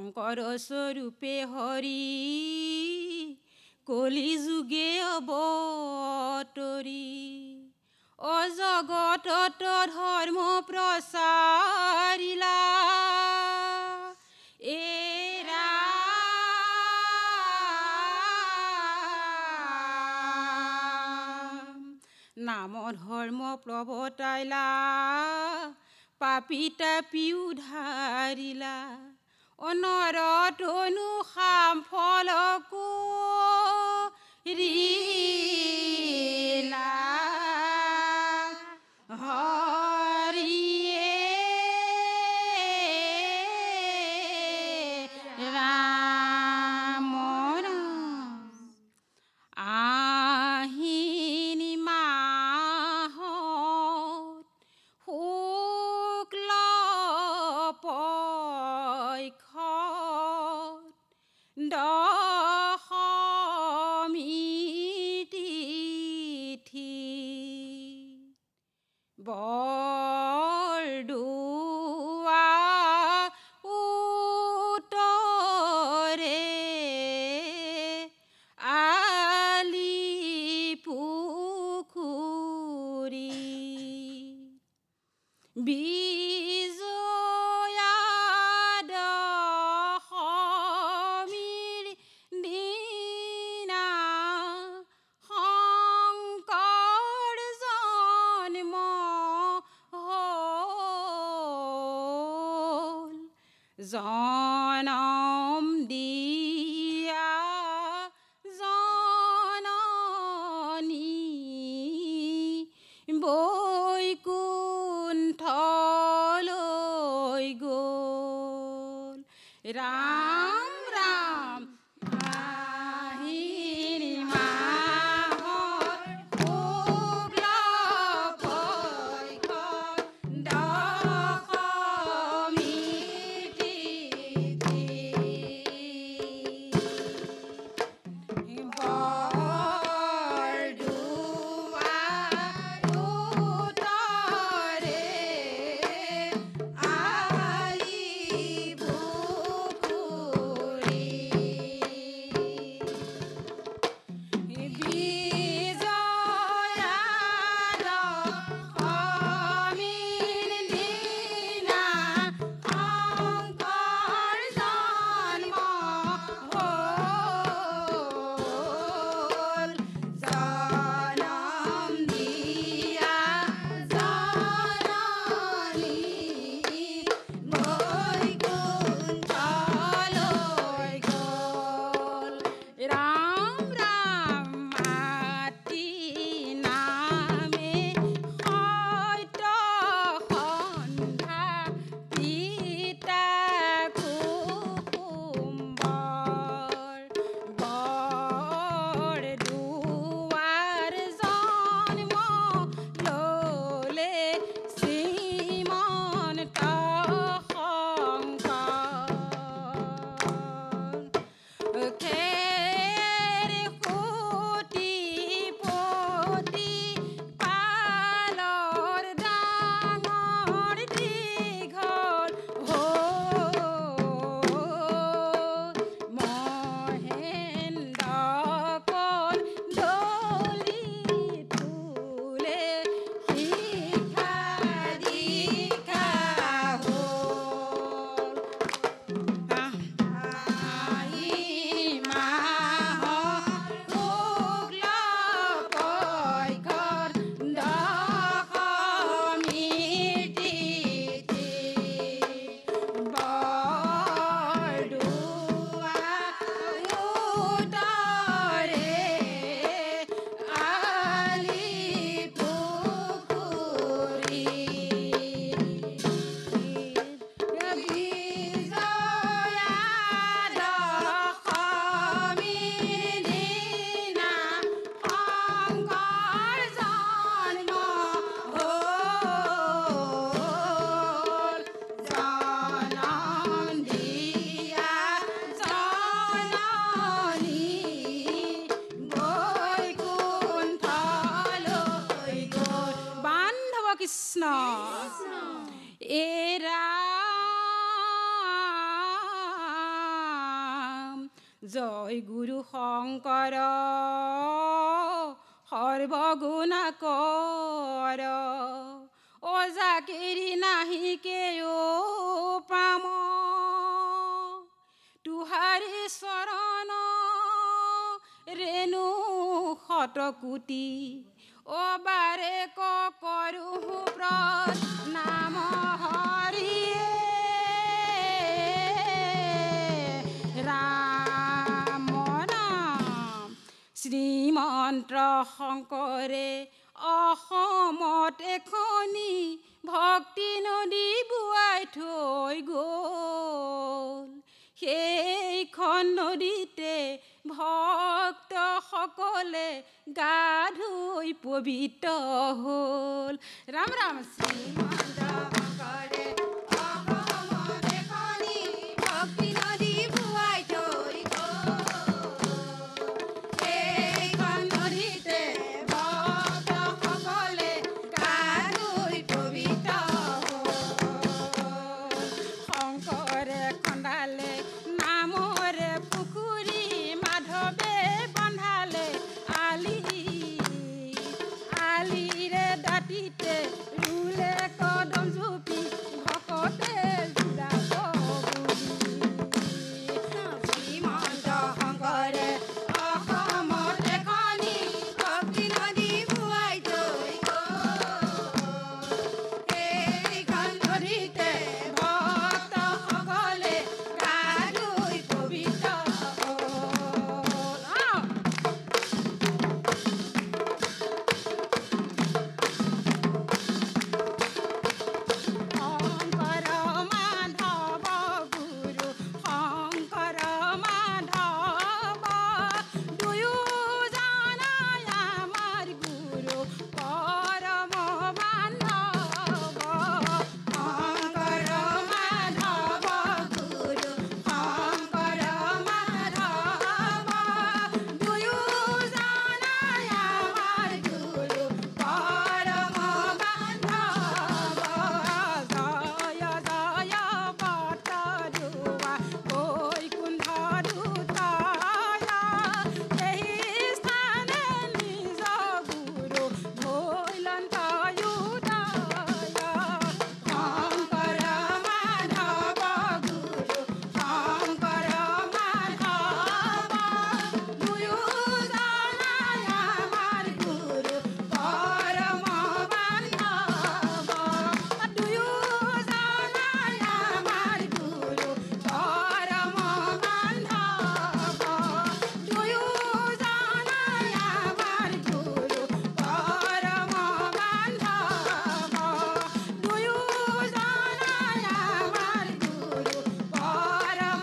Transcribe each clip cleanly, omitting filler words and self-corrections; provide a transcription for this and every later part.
শংকৰ স্বৰূপে হৰি কলি যুগে অৱতৰি অজগতত ধৰ্ম প্ৰচাৰিলা নাম ধৰ্ম প্ৰৱৰ্তাইলা পাপী তাপী উধাৰিলা অনৰতনু খাম ফলকো ৰিলা হৰিয়ে ৰাম আহিনি মাহত শুক্ল পক্ষত দশমী তিথি বৰদোৱা উত্তৰে আলিপুখুৰী বিজয়া দশমীৰ দিনা শংকৰ জন্ম হ'ল জনম দিয়া জননী বৈকুণ্ঠলৈ গ'ল ৰাম ৰাম আহিনি মাহত শুক্ল পক্ষত দশমী তিথি বৰদোৱা উত্তৰে আলিপুখুৰী বিজয়া দশমীৰ দিনা শংকৰ জন্ম হ'ল জনম দিয়া জননী বৈকুণ্ঠলৈ গ'ল ৰাম ৰাম মাতি নামে সত্য সন্ধ্যা পিতা কুসুম্বৰ বৰদোৱাৰ জন্ম ল'লে শ্ৰীমন্ত শংকৰ খেৰ সুতি পতি পালৰ ডাঙৰ দীঘল হ'ল মহেন্দ্ৰ কন্দলি ফুলে শিক্ষা দীক্ষা হ'ল আহিন মাহত শুক্ল পক্ষত দশমী তিথি বৰদোৱা উত্তৰে আলিপুখুৰী বিজয়া দশমীৰ দিনা শংকৰ জন্ম হ'ল জনম দিয়া জননী বৈকুণ্ঠলৈ গ'ল বান্ধৱ কৃষ্ণ এৰা জয় গুৰু শংকৰ সৰ্বগুণাকৰ অজাকেৰি নাহিকে পাম তুহাৰি চৰণ ৰেণু শতকোটি অবাৰে কৰো নাম হৰিয়ে ৰাম নাম শ্ৰীমন্ত শংকৰে অসমত এখনি ভক্তি নদী বোৱাই থৈ গ'ল সেইখন নদীতে ভক্তসকলে গা ধুই পবিত্ৰ হ'ল ৰাম ৰাম শ্ৰীমন্ত শংকৰে অসমত এখনি ভক্তি নদী বোৱাই থৈ গ'ল সেইখন নদীতে ভক্তসকলে গা ধুই পবিত্ৰ হ'ল শংকৰে খন্দালে নামৰে পুখুৰী মাধৱে বন্ধালে আলিৰে দাঁতিতে ৰুলে কদম জুপি ভকতে জোৰাব শ্ৰীমন্ত শংকৰে অসমত এখনি ভক্তি নদী বোৱাই থৈ গ'ল সেইখন নদীতে ভক্তসকলে গা ধুই পবিত্ৰ শংকৰ মাধৱ গুৰু শংকৰ মাধৱ দুয়োজনাই আমাৰ গুৰু পৰম বান্ধৱ শংকৰ মাধৱ গুৰু শংকৰ মাধৱ দুয়োজনাই আমাৰ গুৰু পৰম বান্ধৱ জয় জয় বটৰুৱা বৈকুণ্ঠ দুতয় সেই স্থানে নিজ গুৰু ভৈলন্ত উদয় শংকৰ মাধৱ গুৰু শংকৰ মাধৱ দুয়োজনাই আমাৰ গুৰু পৰম বান্ধৱ দুয়োজনাই আমাৰ গুৰু পৰম বান্ধৱ দুয়োজনাই আমাৰ গুৰু পৰম বান্ধৱ দুয়োজনাই আমাৰ গুৰু পৰম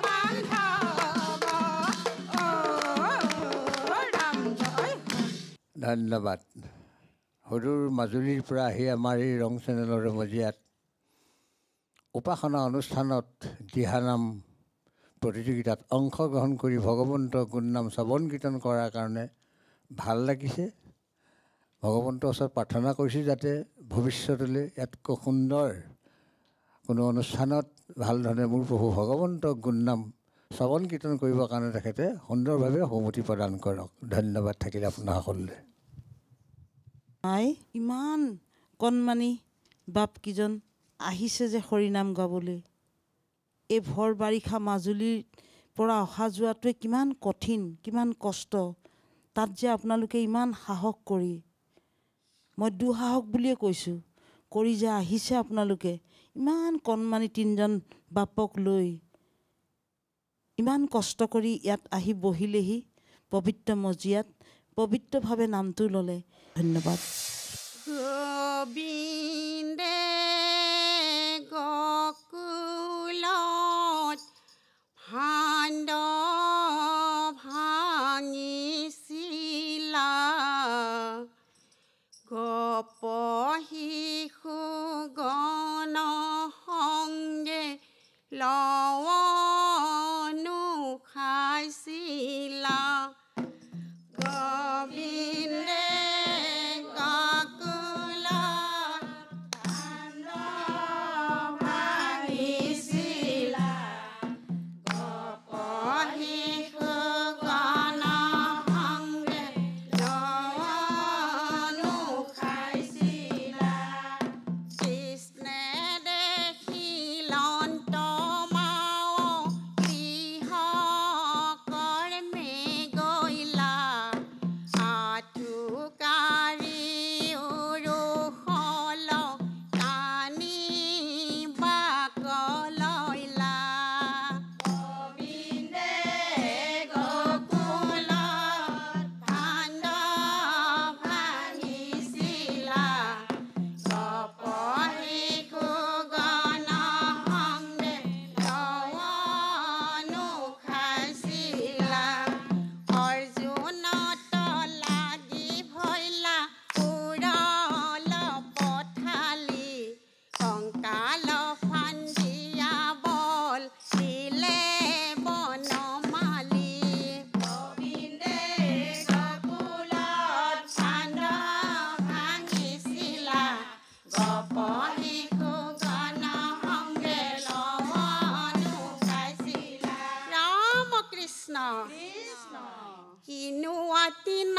বান্ধৱ ৰাম জয় ধন্যবাদ সদূৰ মাজুলীৰ পৰা আহি আমাৰ এই ৰং চেনেলৰ মজিয়াত উপাসনা অনুষ্ঠানত দিহানাম প্ৰতিযোগিতাত অংশগ্ৰহণ কৰি ভগৱন্তৰ গুণনাম শ্ৰৱণ কীৰ্তন কৰাৰ কাৰণে ভাল লাগিছে ভগৱন্তৰ ওচৰত প্ৰাৰ্থনা কৰিছোঁ যাতে ভৱিষ্যতলৈ ইয়াতকৈ সুন্দৰ কোনো অনুষ্ঠানত ভালধৰণে মোৰ প্ৰভু ভগৱন্তৰ গুণনাম শ্ৰৱণ কীৰ্তন কৰিবৰ কাৰণে তেখেতে সুন্দৰভাৱে সন্মতি প্ৰদান কৰক ধন্যবাদ থাকিলে আপোনাৰ সকলোলৈ নাই ইমান কণমানি বাপকেইজন আহিছে যে হৰিনাম গাবলৈ এই ভৰ বাৰিষা মাজুলীৰ পৰা অহা যোৱাটোৱে কিমান কঠিন কিমান কষ্ট তাত যে আপোনালোকে ইমান সাহস কৰি মই দুঃসাহস বুলিয়ে কৈছোঁ কৰি যে আহিছে আপোনালোকে ইমান কণমানি তিনিজন বাপক লৈ ইমান কষ্ট কৰি ইয়াত আহি বহিলেহি পবিত্ৰ মজিয়াত পবিত্ৰভাৱে নামটো ল'লে ধন্যবাদ গোবিন্দে গকুলত ভাণ্ড ভাঙিছিলা গপ শিশু গণ সংগে লৱণো খাইছিলা গোবিন্দে গকুলত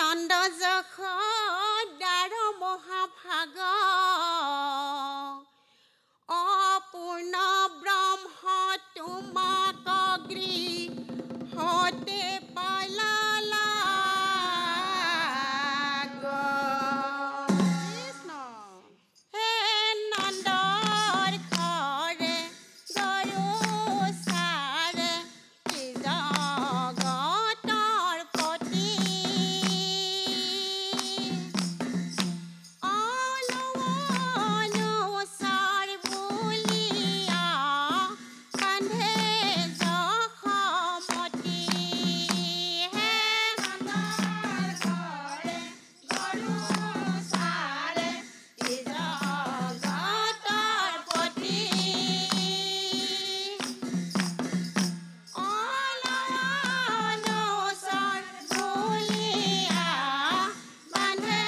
নন্দ যশোদাৰ মহাভাগ অপূৰ্ণ ব্ৰহ্ম তোমাক গৃহতে পালালা হে নন্দৰ ঘৰে গৰু চাৰে জগতৰ পতি অনুচাৰ বুলিয়া কান্ধে যশমতী হে নন্দৰ ঘৰে গৰু চাৰে জগতৰ পতি অনুচাৰ বুলিয়া কান্ধে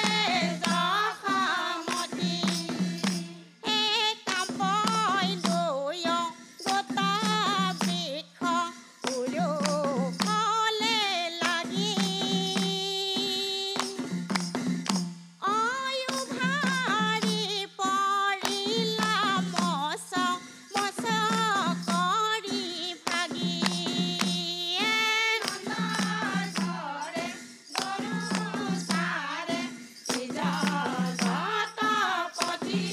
যশমতী এই কাপৈ দুয় গোটা বৃক্ষ উৰুফলে লাগি অয়ুভাৰি পৰিলা মচ মচ কৰি ভাগি নন্দৰ ঘৰে গৰু চাৰে জগতপতি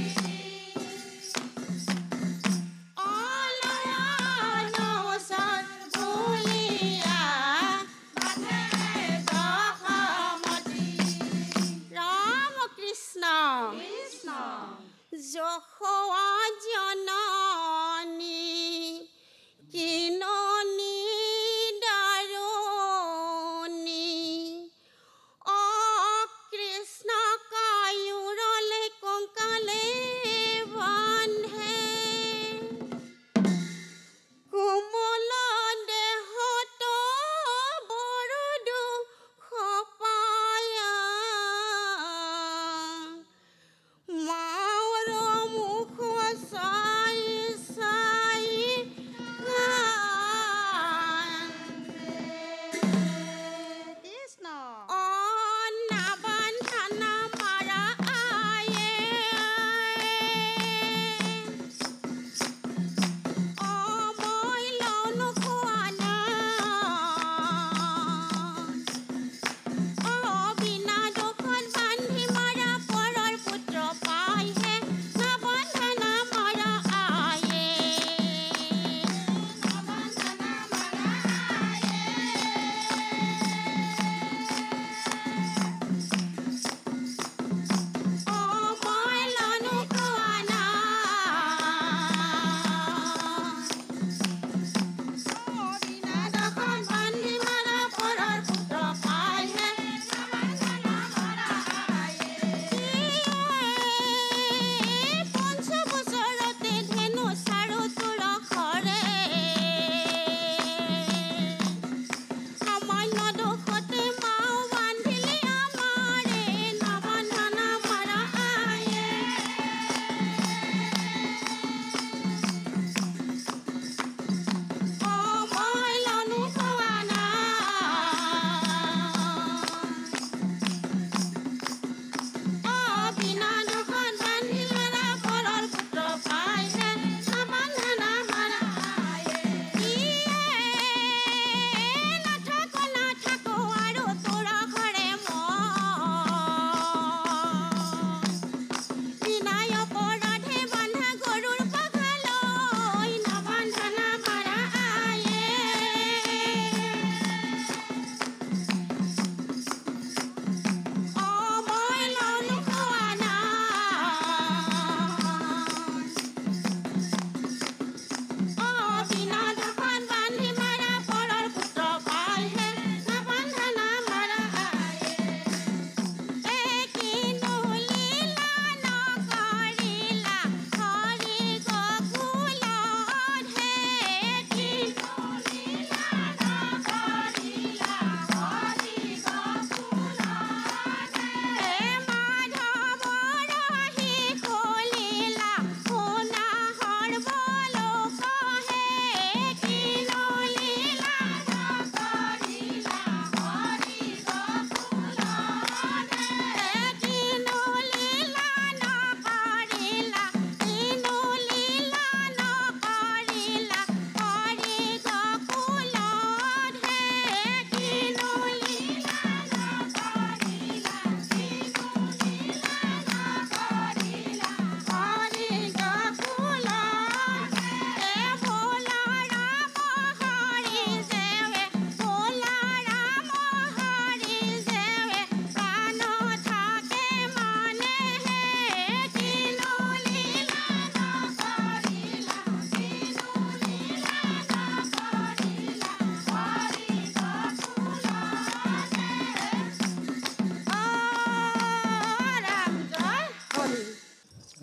অনুচাৰ বুলিয়া কান্ধে যশমতী ৰাম কৃষ্ণ যশোৱা জননী কিননি দাৰুণী অ কৃষ্ণ কায়ুৰলে কংকালে বান্ধে কোমল দেহত বড় দুখ পায়া মাৰ মুখ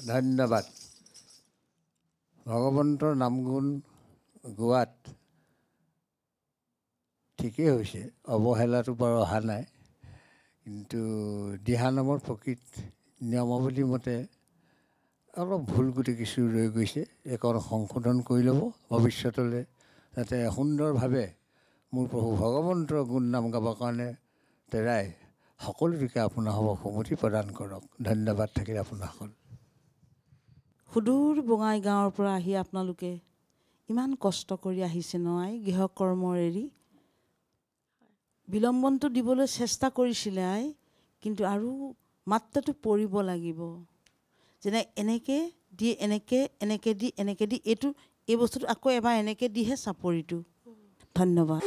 ধন্যবাদ। ভগৱন্তৰ নামগুণ গোৱাত ঠিকেই হৈছে, অৱহেলাটো বাৰু অহা নাই, কিন্তু দিহানামৰ প্ৰকৃত নিয়মাৱলী মতে অলপ ভুল গুটি কিছু ৰৈ গৈছে। এইকণ সংশোধন কৰি ল'ব ভৱিষ্যতলৈ, যাতে সুন্দৰভাৱে মোৰ প্ৰভু ভগৱন্তৰ গুণ নাম গাবৰ কাৰণে তেৰাই সকলো দিশে আপোনাসৱক সুমতি প্ৰদান কৰক। ধন্যবাদ থাকিল আপোনাসকল। সুদূৰ বঙাইগাঁৱৰ পৰা আহি আপোনালোকে ইমান কষ্ট কৰি আহিছে নহয়, গৃহকৰ্মৰ এৰি বিলম্বনটো দিবলৈ চেষ্টা কৰিছিলে আই, কিন্তু আৰু মাত্ৰাটো পৰিব লাগিব। যেনে এনেকৈ দি এনেকৈ দি এই বস্তুটো আকৌ এবাৰ এনেকৈ দিহে চাপৰিটো। ধন্যবাদ।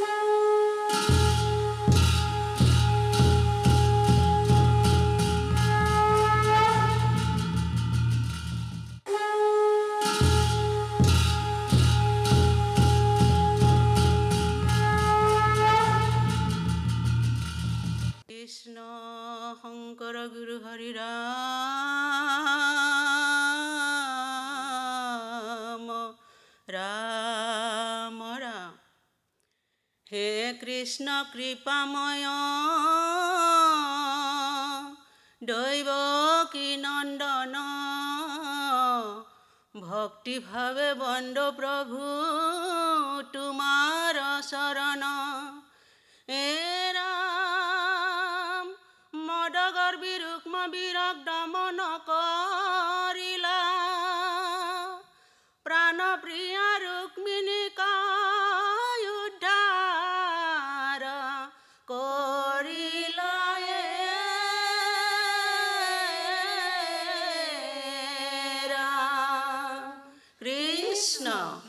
কৃষ্ণ শংকৰ গুৰু হৰি ৰাম ৰাম ৰাম। হে কৃষ্ণ কৃপাময় দৈৱকী নন্দন, ভক্তিভাৱে বন্দো প্ৰভু তোমাৰ চৰণ। হে ৰাম মদগৰ্বী ৰুক্ম বীৰক দমন কৰিলা, প্ৰাণপ্ৰিয়া ৰুক্মিণীকা উদ্ধাৰ কৰিলা। কৃষ্ণ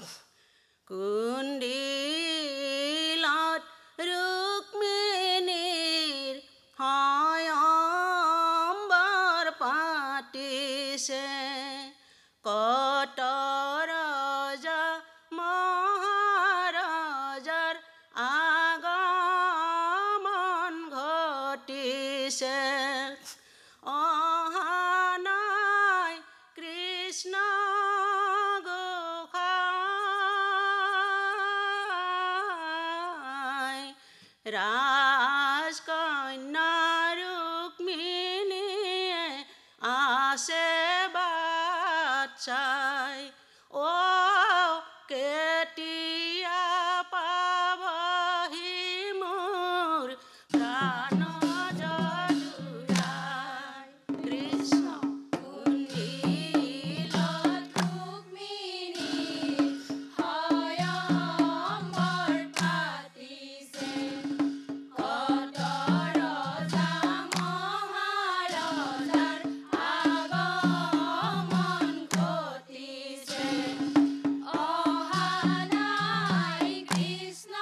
কুণ্ডিলত ৰুক্মিণীৰ সয়ম্বৰ পাতিছে, কত ৰজা মহাৰাজাৰ আগমন ঘটিছে। অহা নাই কৃষ্ণ গোসাঁই, ৰাজকন্যা ৰুক্মিণীয়ে আছে বাট চাই। অ কেতিয়া পাবহি মোৰ প্ৰাণ জুৰাই। কৃষ্ণ কুণ্ডিলত ৰুক্মিণীৰ সয়ম্বৰ পাতিছে, কত ৰজা মহাৰাজাৰ আগমন ঘটিছে। অহা নাই কৃষ্ণ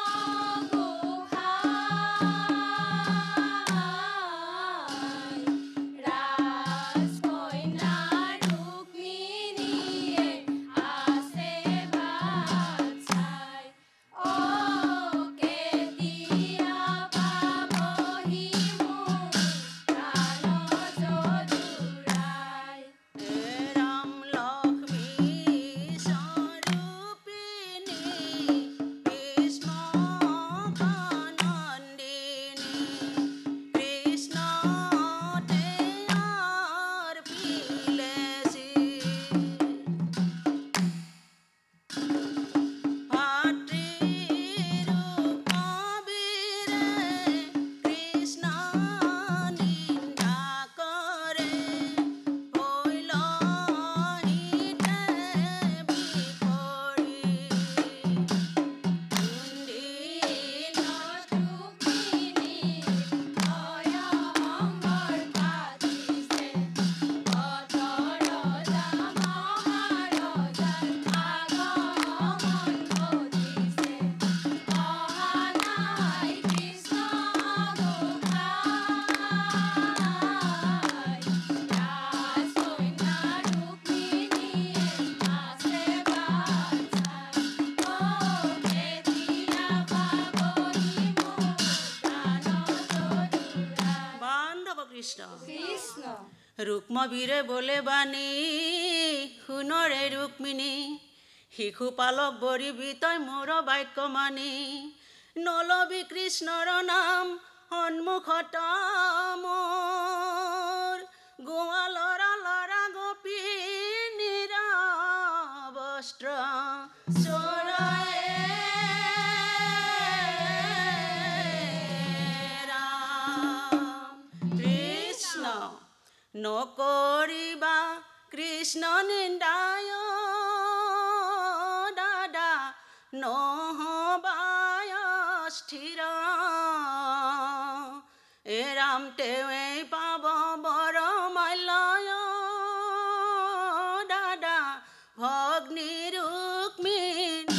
গোসাঁই, ৰাজকন্যা ৰুক্মিণীয়ে আছে বাট চাই। অ কেতিয়া পাবহি মোৰ প্ৰাণ জুৰাই। হে ৰাম লক্ষ্মী স্বৰূপিণী ভীষ্মকানন্দিনী, কৃষ্ণ তেয়াৰ পিলেছি। ভাতৃৰূপবীৰে কৃষ্ণ নিন্দা কৰে, হৈলহিতে বিপৰী। কুণ্ডিলত ৰুক্মিণীৰ সয়ম্বৰ পাতিছে, কত ৰজা মহাৰাজাৰ আগমন ঘটিছে। অহা নাই কৃষ্ণ গোসাঁই, ৰাজকন্যা ৰুক্মিণীয়ে আছে বাট চাই। অ কেতিয়া পাবহি মোৰ প্ৰাণ জুৰাই। বান্ধৱ কৃষ্ণ ৰুক্মবীৰে বোলে বাণী শুনৰে ৰুক্মিণী শিশু পালক বৰিবি তই মোৰ বাক্য মানি নলবি কৃষ্ণৰ নাম সন্মুখত মোৰ গোৱা লৰা লৰা গোপী নিৰাবস্ত্ৰ চৰায়ে কৃষ্ণ নকৰিবা কৃষ্ণ নিন্দায় দাদা নহবায় স্থিৰ এ ৰাম তেৱে পাব বৰ মাল্যয় দাদা ভগ্নী ৰুক্মিণী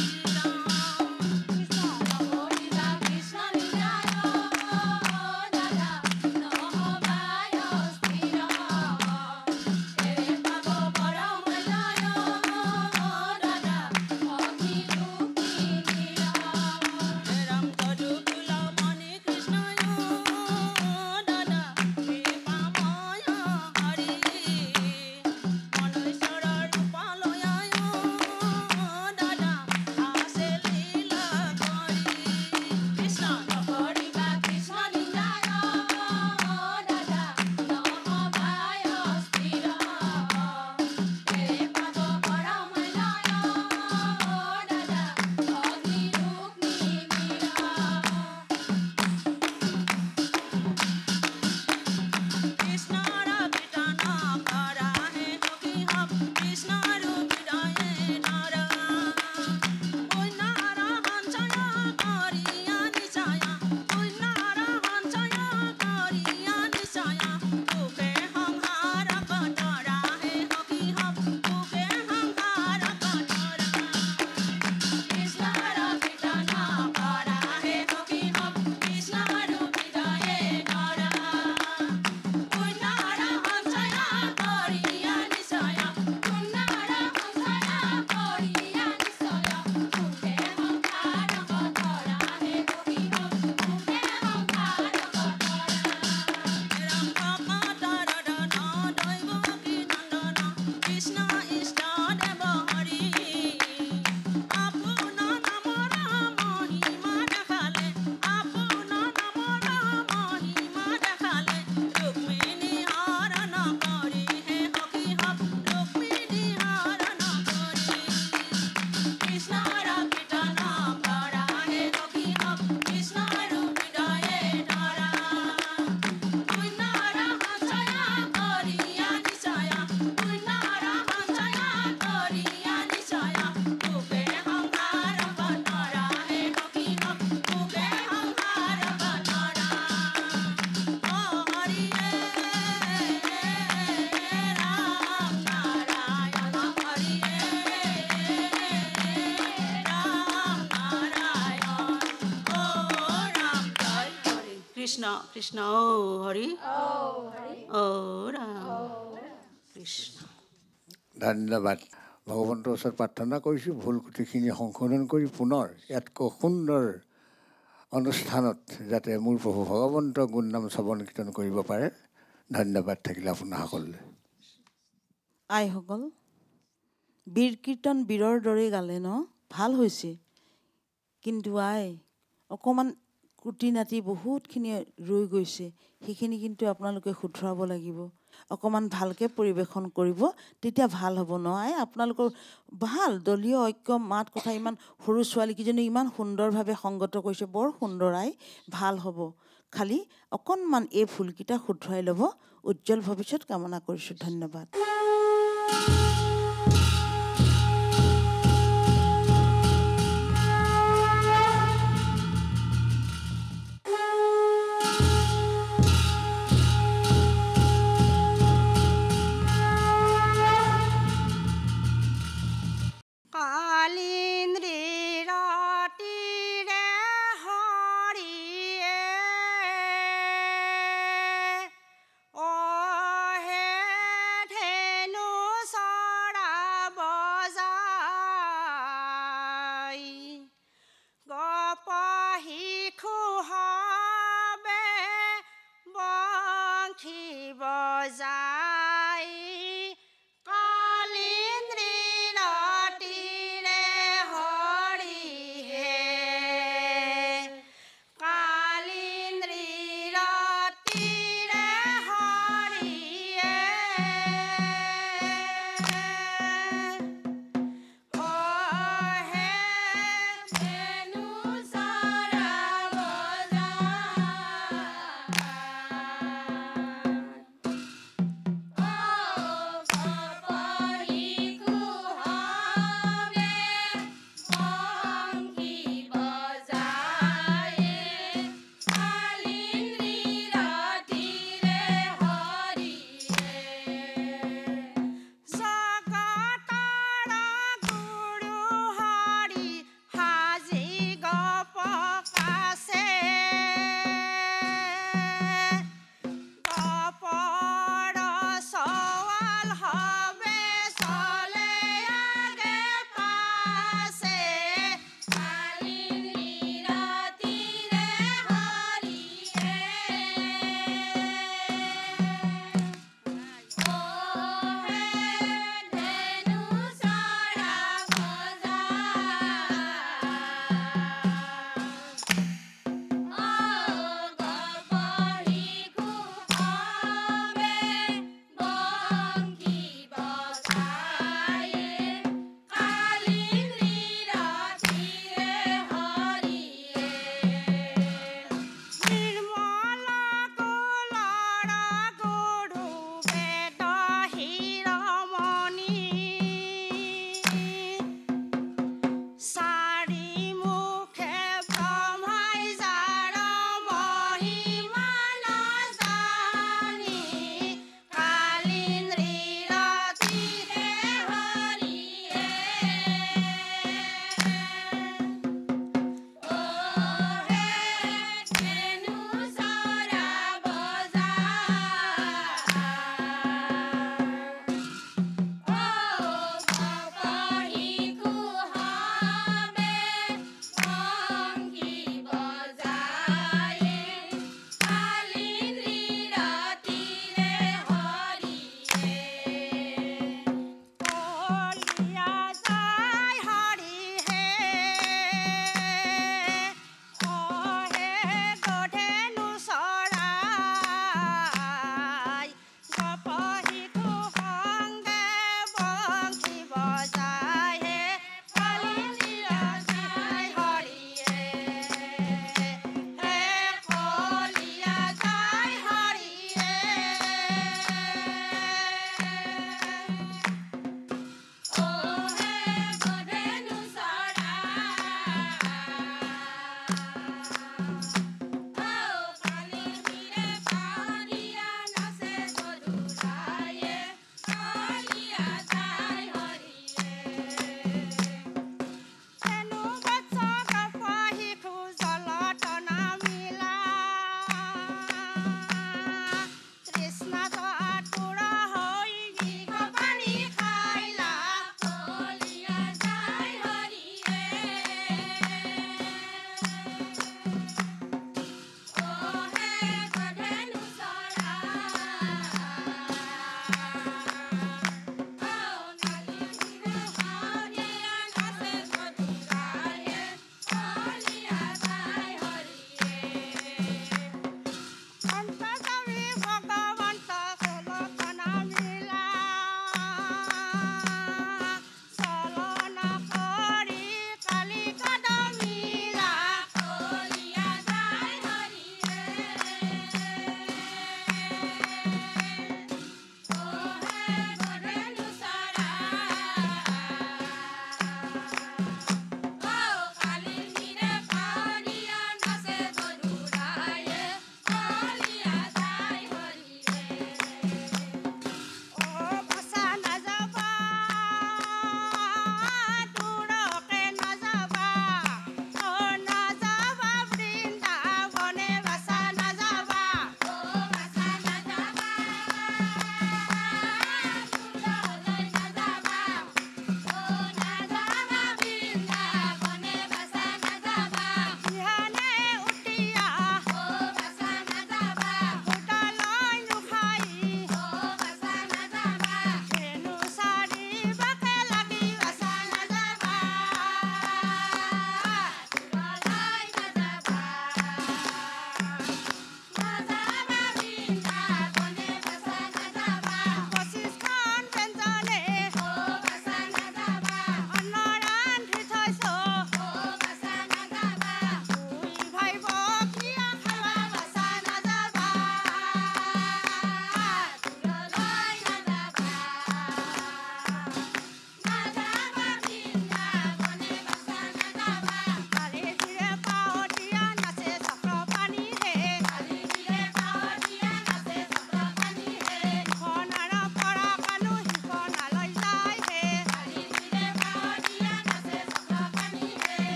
কৃষ্ণ কৃষ্ণ ও হৰি ও ৰাম কৃষ্ণ ধন্যবাদ ভগৱন্তৰ ওচৰত প্ৰাৰ্থনা কৰিছোঁ ভুল ত্ৰুটিখিনি সংশোধন কৰি পুনৰ ইয়াতকৈ সুন্দৰ অনুষ্ঠানত যাতে মোৰ প্ৰভু ভগৱন্তৰ গুণনাম শ্ৰৱণ কীৰ্তন কৰিব পাৰে ধন্যবাদ থাকিলে আপোনাৰ সকলোলৈ আইসকল বীৰ কীৰ্তন বীৰৰ দৰে গালে ন ভাল হৈছে কিন্তু আই অকণমান কুটি নাটি বহুতখিনি ৰৈ গৈছে সেইখিনি কিন্তু আপোনালোকে শুধৰাব লাগিব অকণমান ভালকৈ পৰিৱেশন কৰিব তেতিয়া ভাল হ'ব নহয় আপোনালোকৰ ভাল দলীয় ঐক্য মাত কথা ইমান সৰু ছোৱালীকেইজনী ইমান সুন্দৰভাৱে সংগত কৰিছে বৰ সুন্দৰ আই ভাল হ'ব খালি অকণমান এই ফুলকেইটা শুধৰাই ল'ব উজ্জ্বল ভৱিষ্যত কামনা কৰিছোঁ ধন্যবাদ বজাই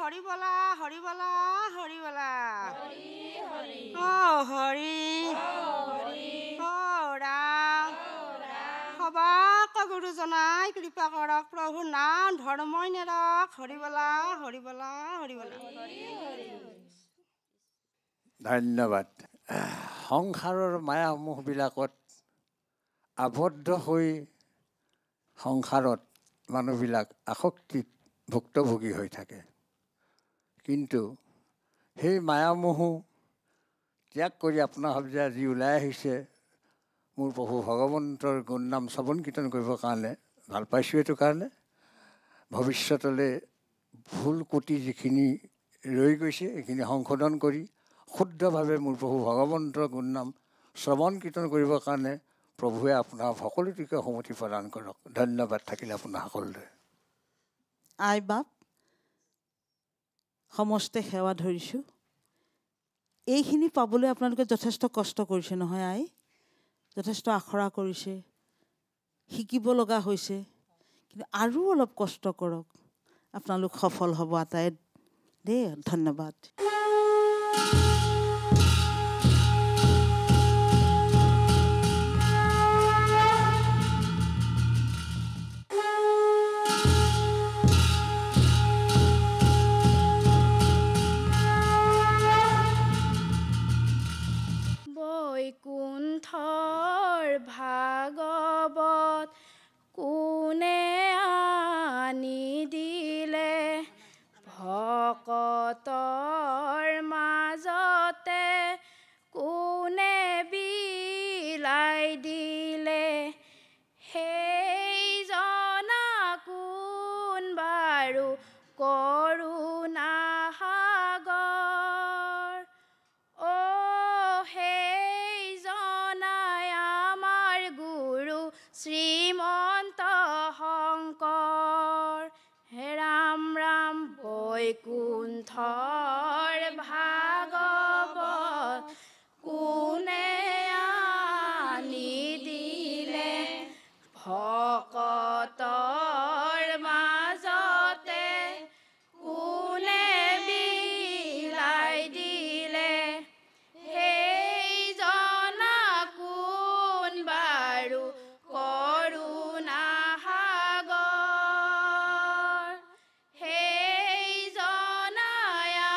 হৰি বলা হৰি বলা হৰি বলা ও হৰি ও ৰাম সবাক গুৰু জনাই কৃপা কৰক প্ৰভুৰ নাম ধৰ্মই নেৰক হৰি বলা হৰি বলা হৰি বলা ধন্যবাদ। সংসাৰৰ মায়াসমূহবিলাকত আবদ্ধ হৈ সংসাৰত মানুহবিলাক আসক্তিত ভুক্তভোগী হৈ থাকে, কিন্তু সেই মায়ামোহ ত্যাগ কৰি আপোনাৰ সবজে আজি ওলাই আহিছে মোৰ প্ৰভু ভগৱন্তৰ গুণ নাম শ্ৰৱণ কীৰ্তন কৰিবৰ কাৰণে। ভাল পাইছোঁ এইটো কাৰণে। ভৱিষ্যতলৈ ভুল কুটি যিখিনি ৰৈ গৈছে এইখিনি সংশোধন কৰি শুদ্ধভাৱে মোৰ প্ৰভু ভগৱন্তৰ গুণ নাম শ্ৰৱণ কীৰ্তন কৰিবৰ কাৰণে প্ৰভুৱে আপোনাৰ সকলোটিকে সমতি প্ৰদান কৰক। ধন্যবাদ থাকিলে আপোনাৰ সকলোৰে। আই বাপ সমস্তে সেৱা ধৰিছোঁ। এইখিনি পাবলৈ আপোনালোকে যথেষ্ট কষ্ট কৰিছে নহয় আই, যথেষ্ট আখৰা কৰিছে, শিকিব লগা হৈছে, কিন্তু আৰু অলপ কষ্ট কৰক, আপোনালোক সফল হ'ব আটাই দেই। ধন্যবাদ। বৈকুণ্ঠৰ ভাগৱত কোনে আনি দিলে, ভকতৰ মাজতে কোনে বিলাই দিলে, সেইজনা কোন বাৰু কৰোণা সাগৰ। অ সেইজনাই আমাৰ গুৰু শ্ৰীমন্ত শংকৰ। হে ৰাম ৰাম বৈকুণ্ঠৰ ভাগৱত কোনে আনি দিলে, ভকতৰ মাজতে কোনে বিলাই দিলে, সেইজনা কোন বাৰু কৰোণা সাগৰ। সেইজনাই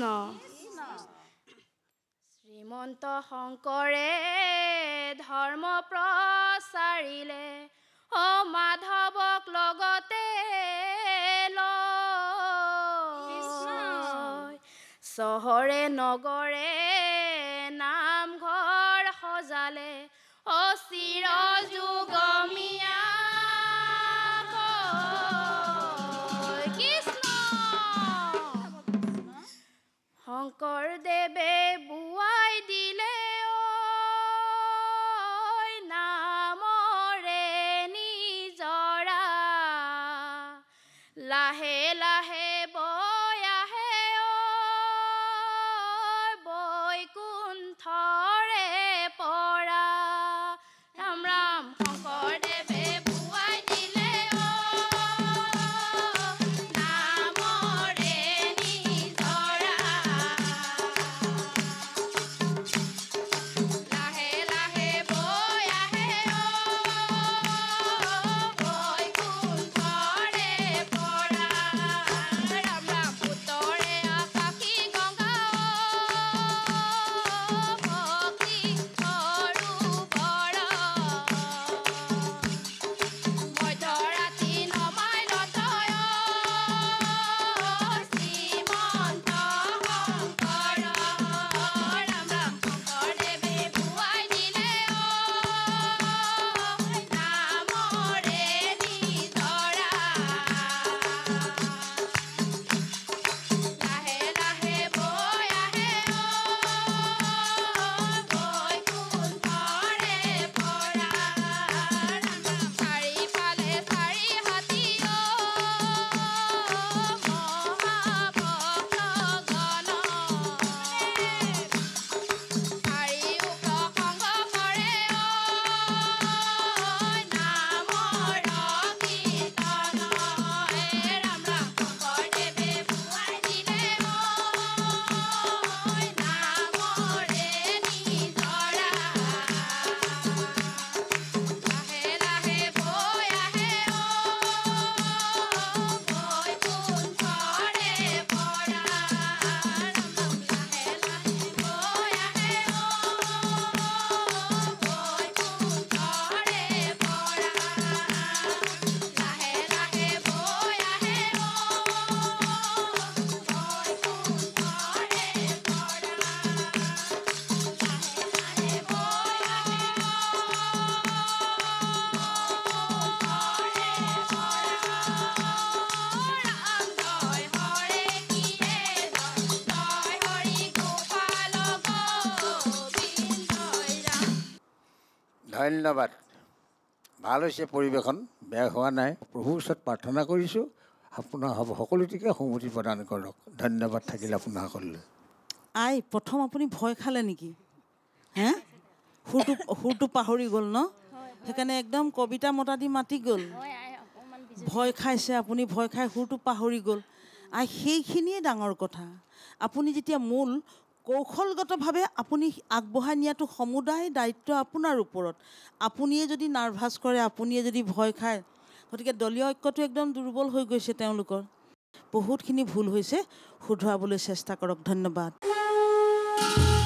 কৃষ্ণ শ্ৰীমন্ত শংকৰে ধৰ্ম প্ৰচাৰিলে অ মাধৱক লগতে লয় চহৰে নগৰে নামঘৰ সজালে অ চিৰ যুগমীয়া কৃষ্ণ শংকৰদেৱে বুৱাই দিলে নামৰে নিজৰা লাহে লাহে বৈ আহে বৈকুণ্ঠৰে পৰা ৰাম ৰাম শংকৰদেৱে বুৱাই দিলে নামৰে নিজৰা লাহে লাহে বৈ আহে বৈকুণ্ঠৰে পৰা ৰাম ৰাম পুতৰে আকাশী গংগা ভক্তি সৰু বৰ মধ্যৰাতি নমাই লতয় শ্ৰীমন্ত শংকৰ ৰাম ৰাম শংকৰদেৱে বুৱাই দিলে নামৰে নিজৰা লাহে লাহে বৈ আহে বৈকুণ্ঠৰে পৰা চাৰিফালে চাৰি হাতী মহাভক্ত গণ চাৰিওপ সংগ কৰে নামৰ কীৰ্তন ৰাম ৰাম শংকৰদেৱে বুৱাই দিলে নামৰে নিজৰা লাহে লাহে বৈ আহে বৈকুণ্ঠৰে পৰা লাহে লাহে বৈ আহে বৈকুণ্ঠৰে পৰা লাহে লাহে বৈ আহে ধন্যবাদ ভাল হৈছে পৰিৱেশন বেয়া হোৱা নাই প্ৰভুৰ ওচৰত প্ৰাৰ্থনা কৰিছোঁ আপোনাৰ সকলোটিকে সন্মতি প্ৰদান কৰক ধন্যবাদ থাকিল আপোনাৰ সকলোলৈ আই প্ৰথম আপুনি ভয় খালে নেকি হে সুৰটো পাহৰি গ'ল ন সেইকাৰণে একদম কবিতা মতা দি মাতি গ'ল ভয় খাইছে আপুনি ভয় খাই সুৰটো পাহৰি গ'ল আই সেইখিনিয়ে ডাঙৰ কথা আপুনি যেতিয়া মূল কৌশলগতভাৱে আপুনি আগবঢ়াই নিয়াটো সমুদায় দায়িত্ব আপোনাৰ ওপৰত আপুনিয়ে যদি নাৰ্ভাছ কৰে আপুনিয়ে যদি ভয় খায় গতিকে দলীয় ঐক্যটো একদম দুৰ্বল হৈ গৈছে তেওঁলোকৰ বহুতখিনি ভুল হৈছে শুধৰাবলৈ চেষ্টা কৰক ধন্যবাদ